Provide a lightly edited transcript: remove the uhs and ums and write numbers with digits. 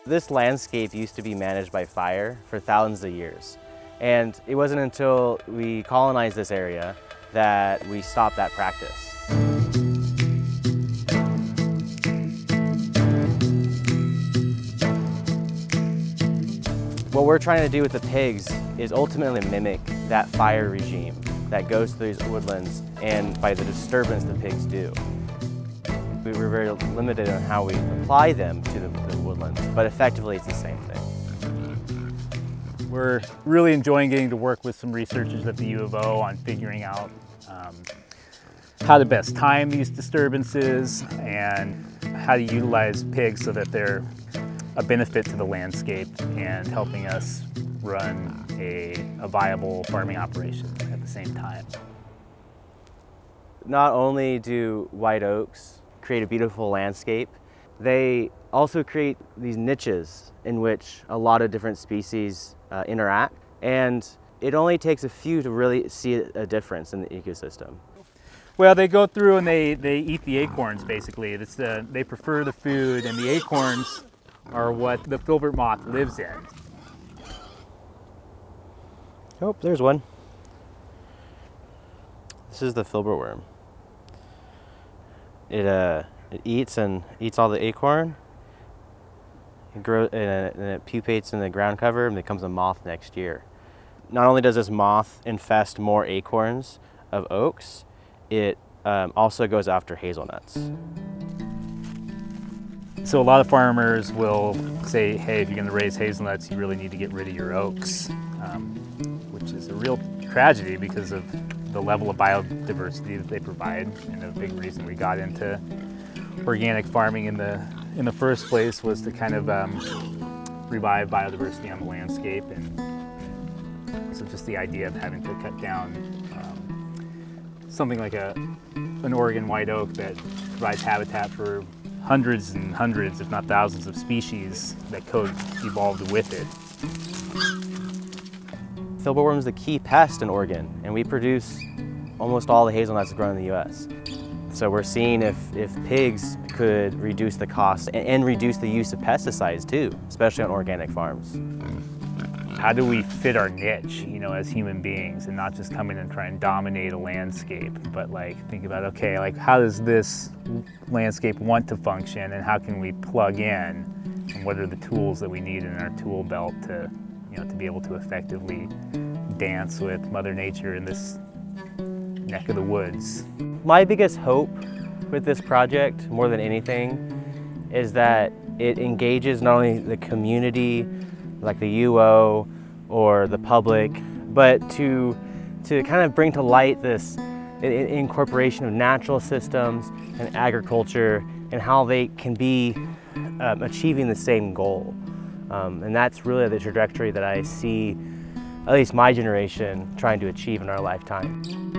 This landscape used to be managed by fire for thousands of years. And it wasn't until we colonized this area that we stopped that practice. What we're trying to do with the pigs is ultimately mimic that fire regime that goes through these woodlands and by the disturbance the pigs do. We were very limited on how we apply them to the woodlands, but effectively it's the same thing. We're really enjoying getting to work with some researchers at the U of O on figuring out how to best time these disturbances and how to utilize pigs so that they're a benefit to the landscape and helping us run a viable farming operation at the same time. Not only do white oaks create a beautiful landscape, they also create these niches in which a lot of different species interact, and it only takes a few to really see a difference in the ecosystem. Well, they go through and they eat the acorns basically. They prefer the food, and the acorns are what the filbert moth lives in. Oh, there's one. This is the filbert worm. It eats all the acorn. It grows and it pupates in the ground cover and becomes a moth next year. Not only does this moth infest more acorns of oaks, it also goes after hazelnuts. So a lot of farmers will say, hey, if you're going to raise hazelnuts, you really need to get rid of your oaks, which is a real tragedy because of the level of biodiversity that they provide. And a big reason we got into organic farming in the first place was to kind of revive biodiversity on the landscape. And so just the idea of having to cut down something like an Oregon white oak that provides habitat for hundreds and hundreds, if not thousands, of species that co-evolved with it. Filbertworm is the key pest in Oregon, and we produce almost all the hazelnuts grown in the U.S. So we're seeing if pigs could reduce the cost and reduce the use of pesticides too, especially on organic farms. How do we fit our niche, as human beings, and not just come in and try and dominate a landscape, but think about, okay, how does this landscape want to function, and how can we plug in, and what are the tools that we need in our tool belt to be able to effectively dance with Mother Nature in this neck of the woods. My biggest hope with this project, more than anything, is that it engages not only the community, like the UO or the public, but to kind of bring to light this incorporation of natural systems and agriculture and how they can be achieving the same goal. And that's really the trajectory that I see, at least my generation, trying to achieve in our lifetime.